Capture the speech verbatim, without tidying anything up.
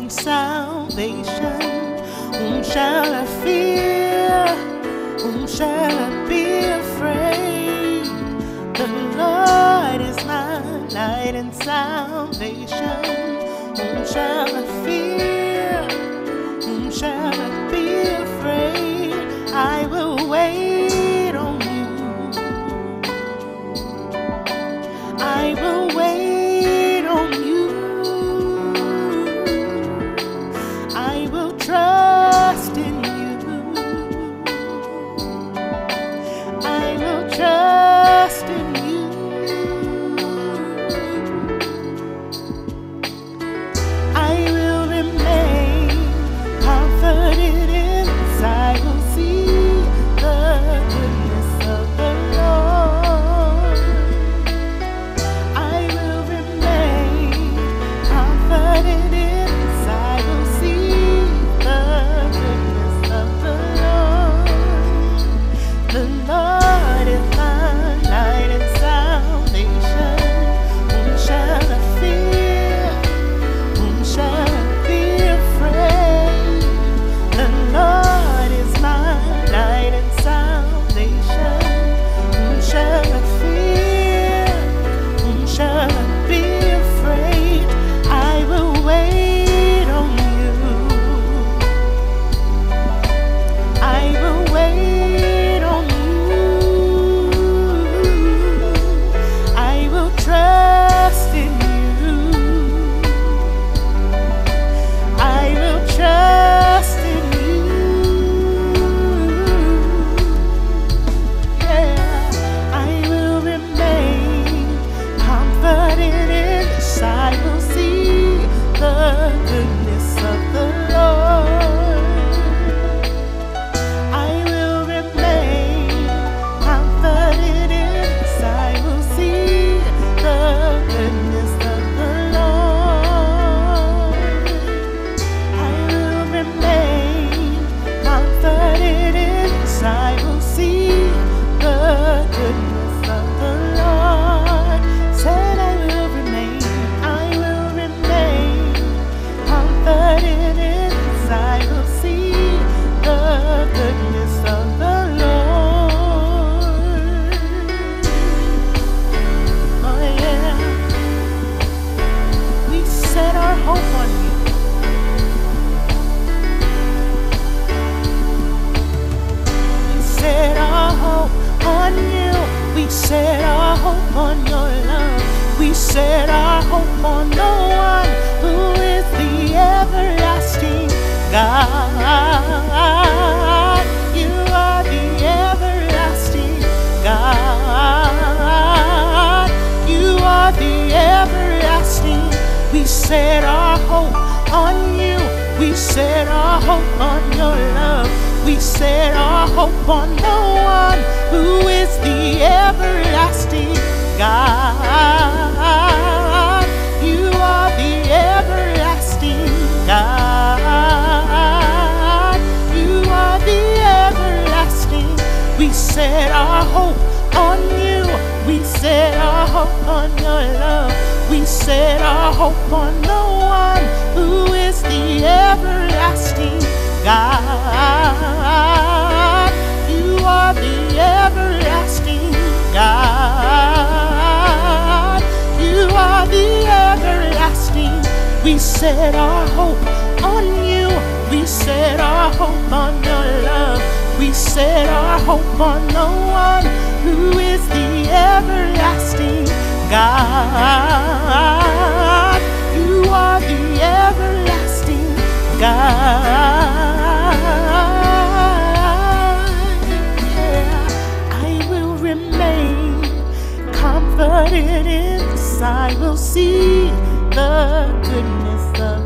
in salvation. Whom shall I fear? Whom shall I be afraid? The Lord is my light and salvation. Whom shall I fear? Whom shall I be afraid? I will wait on you. I will wait on you. I will trust in you. I will trust in you. I will remain confident in this. I will see the goodness of the Lord. I will remain confident in this. I will see the goodness of the Lord. The Lord is my light and salvation. Whom shall I fear? Whom shall I be afraid? The Lord is my light and salvation. Whom shall I fear? Whom shall I be afraid? I will wait on you. I will wait on you. I will trust in you. I will trust in you. Yeah, I will remain confident in this. I will see the goodness of the Lord. I will remain confident in this. I will see the goodness of the Lord. I will remain confident in this. I will see the goodness of the Lord. Said I will remain, I will remain confident in this. I will see the goodness of the Lord. Oh yeah, we set our hope on you. We set our hope on you. We set our hope on your love. We set our hope on no one who is the everlasting God. You are the everlasting God. You are the everlasting. We set our hope on you. We set our hope on your love. We set our hope on no one who is the everlasting God. You are the everlasting God. You are the everlasting. We set our hope on you. We set our hope on your love. We set our hope on no one who is the everlasting God. You are the everlasting God. You are the everlasting. We set our hope on you. We set our hope on your love. We set our hope on no one who is the everlasting God. You are the everlasting God. Yeah, I will remain confident in this. I will see the goodness of